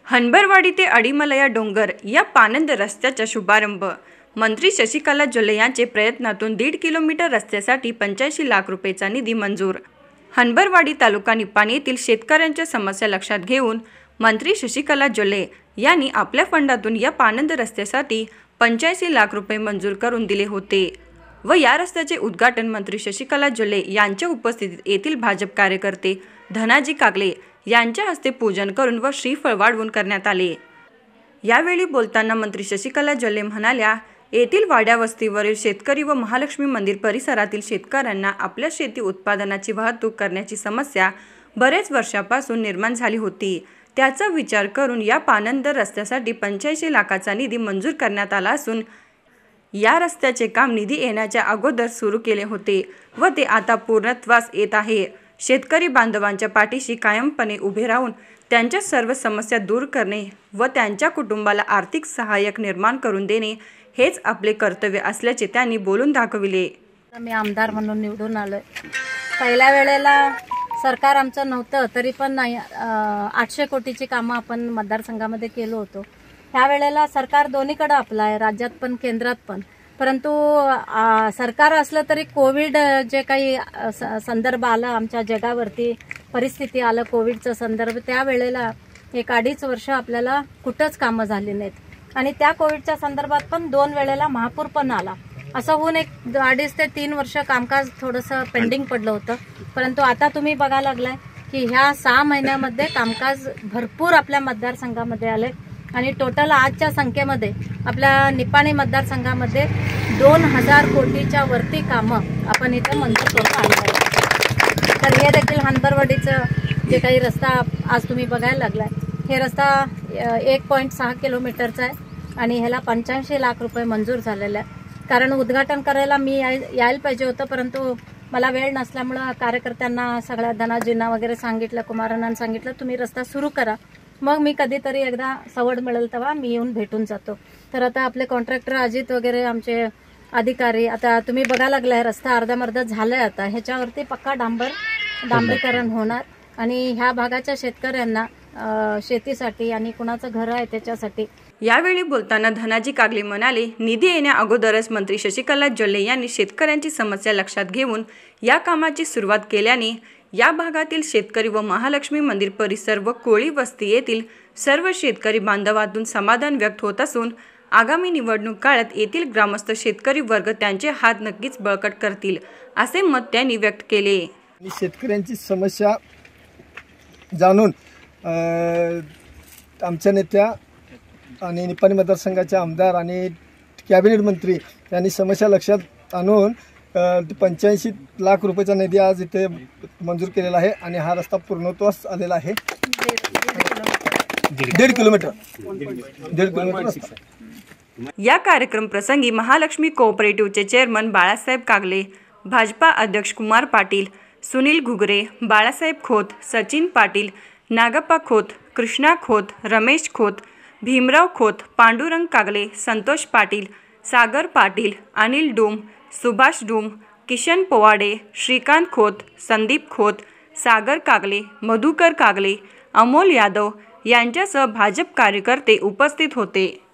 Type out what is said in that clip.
हनबरवाडी ते अडीमलया डोंगर या पानंद रस्त्याचा शुभारंभ मंत्री शशिकला जोल्ले यांचे प्रयत्नातून 1.5 किलोमीटर रस्त्यासाठी 85 लाख रुपयाचा निधी मंजूर। हनबरवाडी तालुका निपाणी येथील शेतकऱ्यांच्या समस्या लक्षात घेऊन मंत्री शशिकला जोल्ले यांनी आपल्या फंडातून या पानंद रस्त्यासाठी 85 लाख रुपये मंजूर करून दिले होते व या रस्त्याचे उद्घाटन मंत्री शशिकला जोल्ले यांच्या उपस्थितीत येथील भाजप कार्यकर्ते धनाजी कागले यांच्या हस्ते पूजन करून व श्रीफळ वाढवून करण्यात आले। यावेळी बोलताना मंत्री शशिकला जोल्ले म्हणाल्या, येथील वाड्या वस्तीवरील शेतकरी व महालक्ष्मी मंदिर परिसरातील शेतकऱ्यांना आपल्या शेती उत्पादनाची वाहतूक करण्याची समस्या बरेच वर्षापासून निर्माण झाली होती। त्याचा विचार करून या पानंद रस्त्यासाठी 85 लाखाचा निधी मंजूर करण्यात आला असून या रस्त्याचे काम निधी येण्याच्या अगोदर सुरू केले होते व ते आता पूर्णत्वास येत आहे। शेतकरी बांधवांच्या पाठीशी कायमपणे उभे राहून त्यांच्या सर्व समस्या दूर करणे व त्यांच्या कुटुंबाला आर्थिक सहाय्यक निर्माण करून देणे हेच आपले कर्तव्य असल्याचे त्यांनी बोलून दाखविले। मी आमदार म्हणून निवडून आलोय। पहिल्या वेळेला सरकार आमचं नव्हतं तरी पण 800 कोटीची कामं आपण मतदारसंघामध्ये केलो होतो। ह्या वेळेला सरकार दोन्हीकडे आपलं आहे, राज्यात पण केंद्रात पण, परंतु सरकार असलं तरी कोविड जे काही संदर्भ आला आमच्या जगावरती, परिस्थिती आलं कोविडचं संदर्भ, त्या वेळेला 1-2.5 वर्ष आपल्याला कुठंच कामं झाली नाहीत आणि त्या कोविडच्या संदर्भात पण 2 वेळेला महापूर पण आला। असं होऊन 2.5 ते 3 वर्ष कामकाज थोडंसं पेंडिंग पडलं होतं, परंतु आता तुम्ही बघायला लागलाय की ह्या 6 महिन्यामध्ये कामकाज भरपूर आपल्या मतदारसंघामध्ये आले आणि टोटल आजच्या संख्येमध्ये आपल्या निपाणी मतदारसंघामध्ये 2000 कोटीच्या वरती कामं आपण इथं मंजूर करून आले आहे। तर हे देखील हनबरवाडीचं जे काही रस्ता आज तुम्ही बघायला लागलाय, हे रस्ता 1.6 किलोमीटरचा आहे आणि ह्याला 85 लाख रुपये मंजूर झालेले आहे। कारण उद्घाटन करायला मी यायला पाहिजे होतं, परंतु मला वेळ नसल्यामुळं कार्यकर्त्यांना सगळ्या धनाजींना वगैरे सांगितलं, कुमारांना सांगितलं तुम्ही रस्ता सुरू करा, मग मी कधीतरी एकदा सवड मिळेल तेव्हा मी येऊन भेटून जातो। तर आता आपले कॉन्ट्रॅक्टर अजित वगैरे आमचे अधिकारी, आता तुम्ही बघायला लागलाय रस्ता अर्धमर्ध झालाय, आता ह्याच्यावरती पक्का डांबरीकरण होणार आणि ह्या भागाच्या शेतकऱ्यांना शेतीसाठी आणि कुणाचं घर आहे त्याच्यासाठी। यावेळी बोलताना धनाजी कागले म्हणाले, निधी येण्या अगोदरच मंत्री शशिकला जोल्ले यांनी शेतकऱ्यांची समस्या लक्षात घेऊन या कामाची सुरुवात केल्याने या भागातील शेतकरी व महालक्ष्मी मंदिर परिसर व कोळी वस्ती येथील सर्व शेतकरी बांधवांतून समाधान व्यक्त होत असून आगामी निवडणूक काळात येथील ग्रामस्थ शेतकरी वर्ग त्यांचे हात नक्कीच बळकट करतील असे मत त्यांनी व्यक्त केले। शेतकऱ्यांची समस्या जाणून आमच्या नेत्या आणि निपाणी मतदारसंघाचे आमदार आणि कॅबिनेट मंत्री यांनी समस्या लक्षात आणून 85 लाख रुपयाचा निधी आज इथे मंजूर केलेला आहे आणि हा रस्ता पूर्णत्वास आलेला आहे। 1.5 किलोमीटर रस्ता। या कार्यक्रम प्रसंगी महालक्ष्मी कोऑपरेटिव्हचे चेअरमन बाळासाहेब कागले, भाजपा अध्यक्ष कुमार पाटील, सुनील घुगरे, बाळासाहेब खोत, सचिन पाटील, नागप्पा खोत, कृष्णा खोत, रमेश खोत, भीमराव खोत, पांडुरंग कागले, संतोष पाटील, सागर पाटील, अनिल डूम, सुभाष डूम, किशन पोवाडे, श्रीकांत खोत, संदीप खोत, सागर कागले, मधुकर कागले, अमोल यादव यांच्यासह भाजप कार्यकर्ते उपस्थित होते।